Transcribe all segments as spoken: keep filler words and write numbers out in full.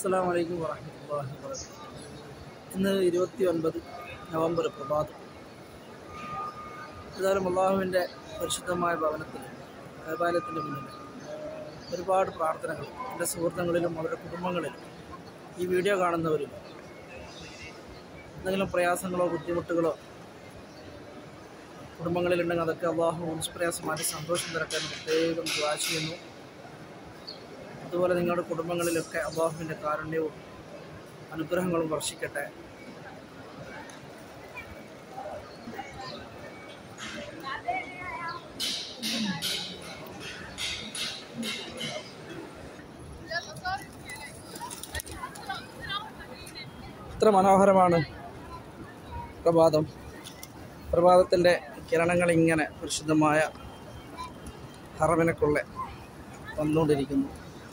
അസ്സലാമു അലൈക്കും വറഹ്മത്തുള്ളാഹി വബറകാതുഹു. ഇന്ന് ഇരുപത്തി ഒൻപത് നവംബർ പ്രഭാതം. ഏതായാലും അള്ളാഹുവിൻ്റെ പരിശുദ്ധമായ ഭവനത്തിൽ കഅബാലയത്തിൻ്റെ മുന്നിൽ ഒരുപാട് പ്രാർത്ഥനകൾ എൻ്റെ സുഹൃത്തുക്കളിലും അവരുടെ കുടുംബങ്ങളിലും ഈ വീഡിയോ കാണുന്നവരിലും എന്തെങ്കിലും പ്രയാസങ്ങളോ ബുദ്ധിമുട്ടുകളോ കുടുംബങ്ങളിലുണ്ടെങ്കിൽ അതൊക്കെ അള്ളാഹു നിഷ്പ്രയാസമായിട്ട് സന്തോഷം തരട്ടെ പ്രത്യേകം ദുആ ചെയ്യുന്നു. അതുപോലെ നിങ്ങളുടെ കുടുംബങ്ങളിലൊക്കെ അള്ളാഹുവിൻ്റെ കാരുണ്യവും അനുഗ്രഹങ്ങളും വർഷിക്കട്ടെ. എത്ര മനോഹരമാണ് പ്രഭാതം. പ്രഭാതത്തിൻ്റെ കിരണങ്ങൾ ഇങ്ങനെ പരിശുദ്ധമായ ഹറമിനക്കുള്ളെ വന്നുകൊണ്ടിരിക്കുന്നു.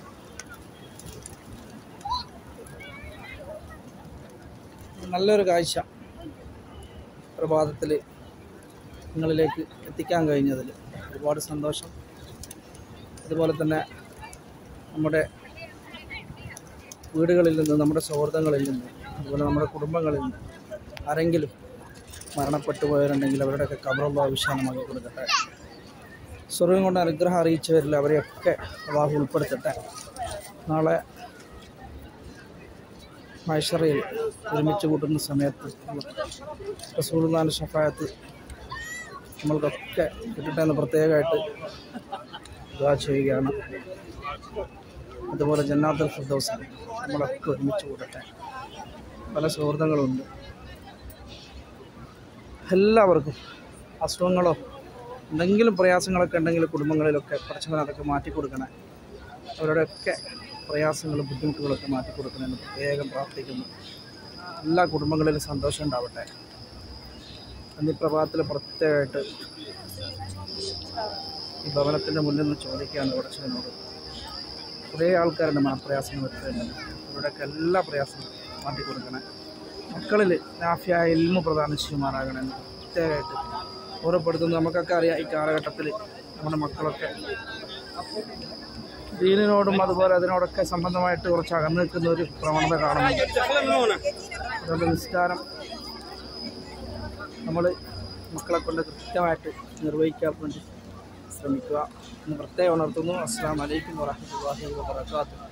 നല്ലൊരു കാഴ്ച പ്രഭാതത്തിൽ നിങ്ങളിലേക്ക് എത്തിക്കാൻ കഴിഞ്ഞതിൽ ഒരുപാട് സന്തോഷം. അതുപോലെ തന്നെ നമ്മുടെ വീടുകളിൽ നിന്ന്, നമ്മുടെ സൗഹൃദങ്ങളിൽ നിന്ന്, അതുപോലെ നമ്മുടെ കുടുംബങ്ങളിൽ നിന്ന് ആരെങ്കിലും മരണപ്പെട്ടു പോയവരുണ്ടെങ്കിൽ അവരുടെയൊക്കെ ഖബർ അല്ലാഹു വിശാലമാക്കി കൊടുക്കട്ടെ. സ്വർഗ്ഗം കൊണ്ട് അനുഗ്രഹം അറിയിച്ചവരിൽ അവരെയൊക്കെ അല്ലാഹു ഉൾപ്പെടുത്തട്ടെ. നാളെ മഹ്ശറിൽ ഒരുമിച്ച് കൂട്ടുന്ന സമയത്ത് റസൂലുള്ളാഹിന്റെ ശഫാഅത്ത് നമ്മൾക്കൊക്കെ കിട്ടട്ടെ എന്ന് പ്രത്യേകമായിട്ട് ദുആ ചെയ്യുകയാണ്. അതുപോലെ ജന്നാത്തുൽ ഫിർദൗസ് നമ്മളൊക്കെ ഒരുമിച്ച് കൂട്ടട്ടെ. പല സൗഹൃദങ്ങളുണ്ട്. എല്ലാവർക്കും അസുഖങ്ങളോ എന്തെങ്കിലും പ്രയാസങ്ങളൊക്കെ ഉണ്ടെങ്കിൽ കുടുംബങ്ങളിലൊക്കെ പടച്ചവൻ അതൊക്കെ മാറ്റിക്കൊടുക്കണേ. അവരുടെയൊക്കെ പ്രയാസങ്ങളും ബുദ്ധിമുട്ടുകളൊക്കെ മാറ്റിക്കൊടുക്കണമെന്ന് പ്രത്യേകം പ്രാർത്ഥിക്കുന്നു. എല്ലാ കുടുംബങ്ങളിലും സന്തോഷം ഉണ്ടാവട്ടെ. എന്നീ പ്രഭാതത്തിൽ പ്രത്യേകമായിട്ട് ഈ ഭവനത്തിൻ്റെ മുന്നിൽ നിന്ന് ചോദിക്കുകയാണ് പടച്ചവനോട്. കുറേ ആൾക്കാരുടെ മനപ്രയാസങ്ങൾ വരുന്നുണ്ട്. അവരുടെയൊക്കെ എല്ലാ പ്രയാസങ്ങളും മാറ്റിക്കൊടുക്കണേ. മക്കളിൽ നാഫിയായ ഇൽമു പ്രദാനം ചെയ്യുമാറാകണമെന്ന് പ്രത്യേകമായിട്ട് ഓർമ്മപ്പെടുത്തുന്നു. നമുക്കൊക്കെ അറിയാം, ഈ കാലഘട്ടത്തിൽ നമ്മുടെ മക്കളൊക്കെ ദീനിനോടും അതുപോലെ അതിനോടൊക്കെ സംബന്ധമായിട്ട് കുറച്ച് അകന്നു നിൽക്കുന്ന ഒരു പ്രവണത കാണുന്നുണ്ട്. അതുകൊണ്ട് നിസ്കാരം നമ്മൾ മക്കളെ കൊണ്ട് കൃത്യമായിട്ട് നിർവഹിക്കാൻ വേണ്ടി ശ്രമിക്കുക എന്ന് പ്രത്യേകം ഉണർത്തുന്നു. അസ്സലാമു അലൈക്കും വറഹ്മത്തുള്ളാഹി വബറകാതുഹു.